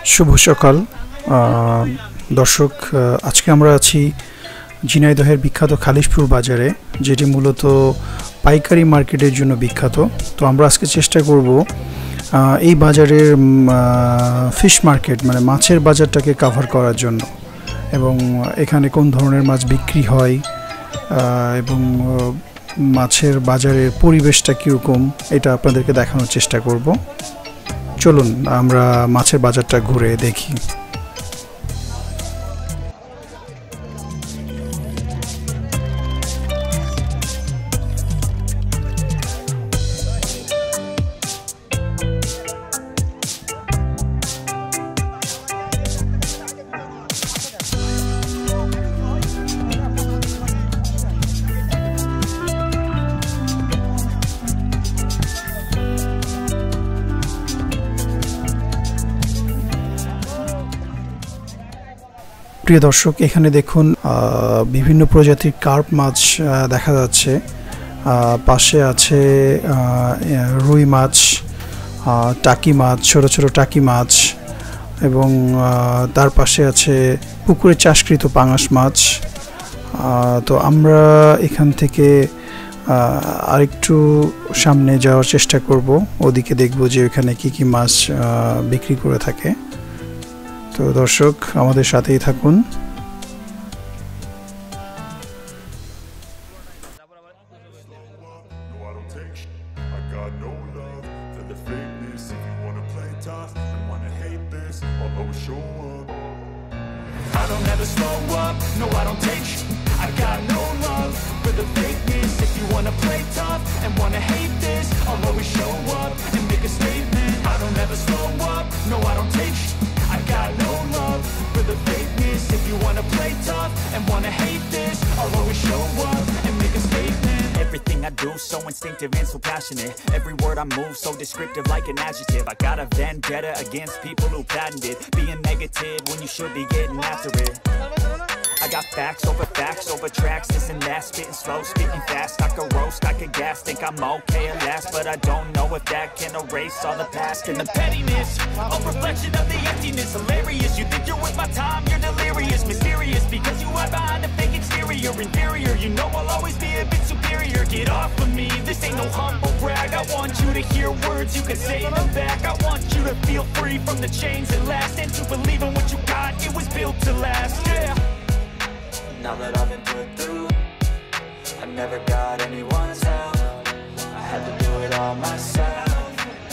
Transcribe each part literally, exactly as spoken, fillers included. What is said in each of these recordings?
শুভ সকাল দর্শক, আজকে আমরা আছি ঝিনাইদহের বিখ্যাত খালিশপুর বাজারে, যেটি মূলত পাইকারি মার্কেটের জন্য বিখ্যাত। তো আমরা আজকে চেষ্টা করব এই বাজারের ফিশ মার্কেট মানে মাছের বাজারটাকে কভার করার জন্য, এবং এখানে কোন ধরনের মাছ বিক্রি হয় এবং মাছের বাজারের পরিবেশটা কীরকম এটা আপনাদেরকে দেখানোর চেষ্টা করব। চলুন আমরা মাছের বাজারটা ঘুরে দেখি। প্রিয় দর্শক, এখানে দেখুন বিভিন্ন প্রজাতির কার্প মাছ দেখা যাচ্ছে। পাশে আছে রুই মাছ, টাকি মাছ, ছোট ছোট টাকি মাছ, এবং তার পাশে আছে পুকুরে চাষকৃত পাঙাশ মাছ। তো আমরা এখান থেকে আরেকটু সামনে যাওয়ার চেষ্টা করব, ওদিকে দেখব যে এখানে কি কি মাছ বিক্রি করে থাকে। তো দর্শক আমাদের সাথেই থাকুন। So instinctive and so passionate. Every word I move so descriptive like an adjective. I got a vendetta against people who patented being negative when you should be getting after it. I got facts over facts over tracks, this and that, spitting slow, spitting fast. I could roast, I could gas, think I'm okay at last, but I don't know if that can erase all the past. And the pettiness, a reflection of the emptiness. Hilarious, you think you're worth my time, you're delirious. Mysterious, because you hide behind a fake exterior. Inferior, you know I'll always be a bit superior. Get off of me, this ain't no humble brag. I want you to hear words, you can say them back. I want you to feel free from the chains that last, and to believe in what you got, it was built to last, yeah. Now that I've been put through, I never got anyone's help. I had to do it all myself.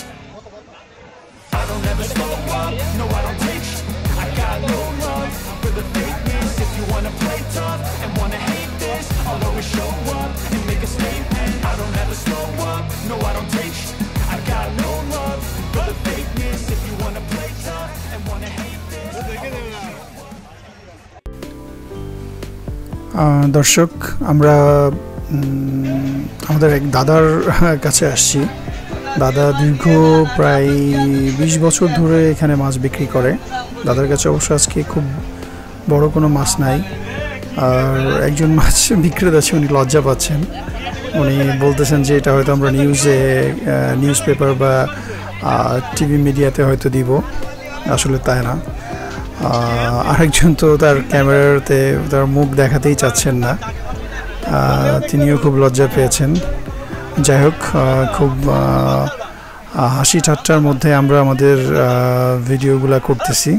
I don't ever slow up, no I don't take sh- I got no love for the fakeness. If you wanna play tough and wanna hate this, I'll always show up and make a statement. I don't ever slow up, no I don't take sh- I got no love for the fakeness. If you wanna play tough and wanna hate this, দর্শক, আমরা আমাদের এক দাদার কাছে আসছি। দাদা দীর্ঘ প্রায় বিশ বছর ধরে এখানে মাছ বিক্রি করে। দাদার কাছে অবশ্য আজকে খুব বড় কোনো মাছ নাই, আর একজন মাছ বিক্রেতা আছে, উনি লজ্জা পাচ্ছেন। উনি বলতেছেন যে এটা হয়তো আমরা নিউজে নিউজ পেপার বা টিভি মিডিয়াতে হয়তো দিব, আসলে তাই না। আরেকজন তো তার ক্যামেরাতে তার মুখ দেখাতেই চাচ্ছেন না, তিনিও খুব লজ্জা পেয়েছেন। যাই হোক, খুব হাসি ঠাট্টার মধ্যে আমরা আমাদের ভিডিওগুলো করতেছি।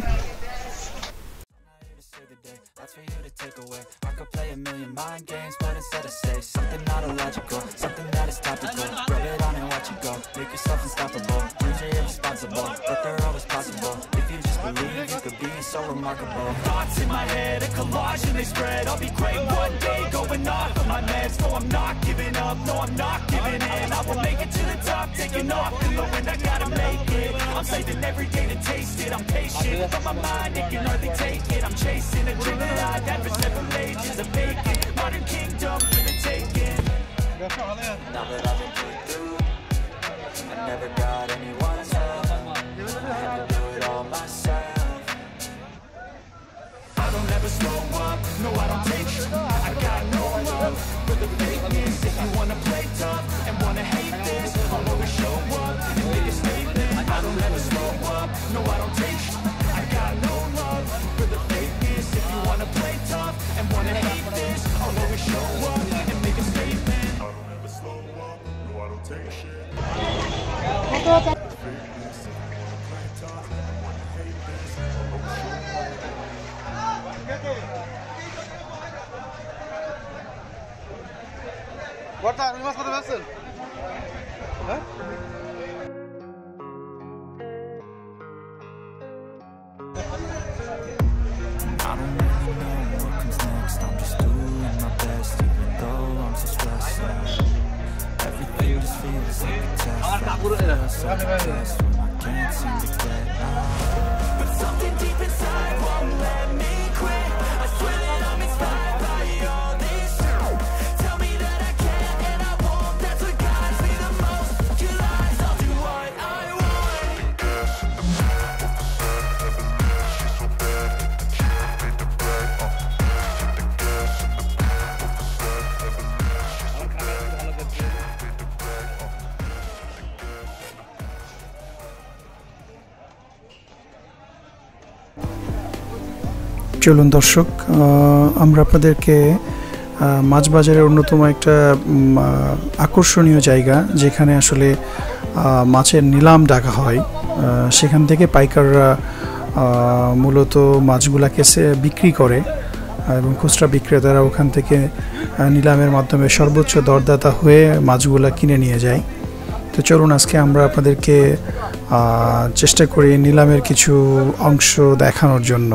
So remarkable. Thoughts in my head, a collage and they spread. I'll be great one day, going off of my meds. No, I'm not giving up, no, I'm not giving in. I will make it to the top, taking off in the wind, I gotta make it. I'm saving every day to taste it, I'm patient, but my mind, it can hardly take it. I'm chasing a dream that I've had for several ages, a vacant modern kingdom for the taking. Now that I've been put through, I never got anyone's help. I had to do it all myself. I don't ever slow up, no I don't take sh- I got no love for the fakeness. If you wanna play tough and wanna hate this, I'll always show up and make a statement. I don't ever slow up, no I don't take sh- I চলুন দর্শক, আমরা আপনাদেরকে মাছ বাজারের অন্যতম একটা আকর্ষণীয় জায়গা যেখানে আসলে মাছের নিলাম ডাকা হয়, সেখান থেকে পাইকাররা মূলত মাছগুলাকে বিক্রি করে এবং খুচরা বিক্রেতারা ওখান থেকে নিলামের মাধ্যমে সর্বোচ্চ দরদাতা হয়ে মাছগুলা কিনে নিয়ে যায়। তো চলুন আজকে আমরা আপনাদেরকে চেষ্টা করি নিলামের কিছু অংশ দেখানোর জন্য।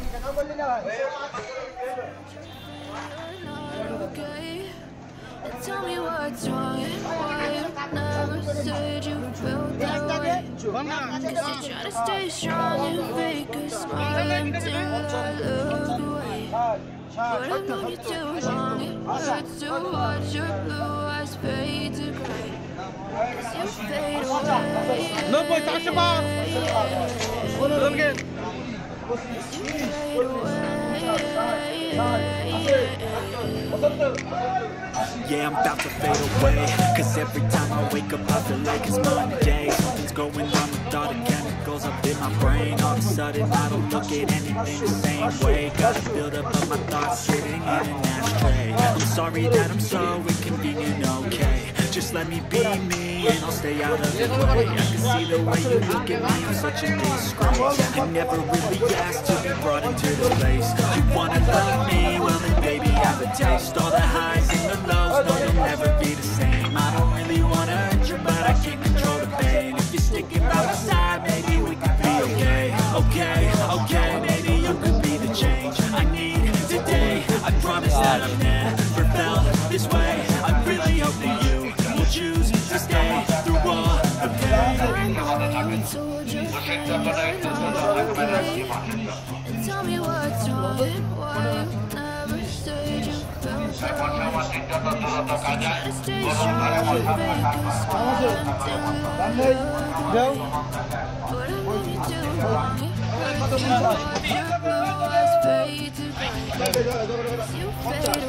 Yeah, I'm about to fade away, cause every time I wake up I feel like it's Monday. Something's going wrong with all the chemicals up in my brain. All of a sudden I don't look at anything the same way. Gotta build up of my thoughts sitting in an ashtray. I'm sorry that I'm so inconvenient, okay. Just let me be me and I'll stay out of the way. I can see the way you look at me, I'm such a disgrace. I never really asked to be brought into this place. You wanna love me, well then baby have a taste. All the highs and the lows, no you'll never be the same. I don't really wanna hurt you, but I can't control the pain. If you're sticking by my side, maybe we could be okay. Okay, okay, maybe you could be the change I need today. I promise that I've never felt this way. I really hope that you will choose to stay through all the pain. Tell me what's wrong and why you never said you felt that way. Try to stay strong, you fake a smile until you look away. But I love you too long, it hurts you. Your blue eyes fade to gray. You fade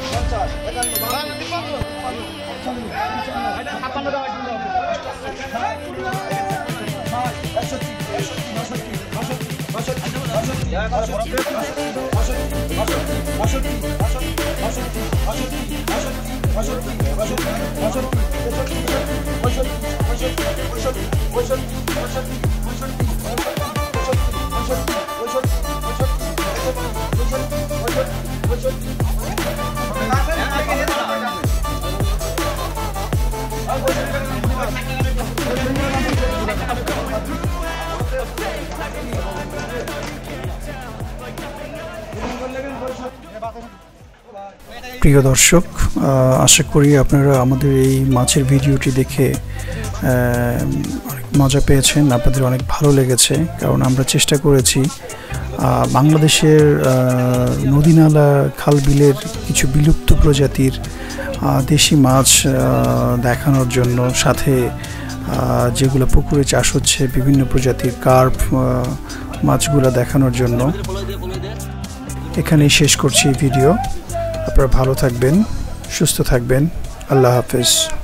প্রিয় দর্শক, আশা করি আপনারা আমাদের এই মাছের ভিডিওটি দেখে অনেক মজা পেয়েছেন, আপনাদের অনেক ভালো লেগেছে। কারণ আমরা চেষ্টা করেছি বাংলাদেশের নদী নালা খাল বিলের কিছু বিলুপ্ত প্রজাতির দেশি মাছ দেখানোর জন্য, সাথে যেগুলো পুকুরে চাষ হচ্ছে বিভিন্ন প্রজাতির কার্প মাছগুলো দেখানোর জন্য। এখানেই শেষ করছি ভিডিও। আপনারা ভালো থাকবেন, সুস্থ থাকবেন। আল্লাহ হাফেজ।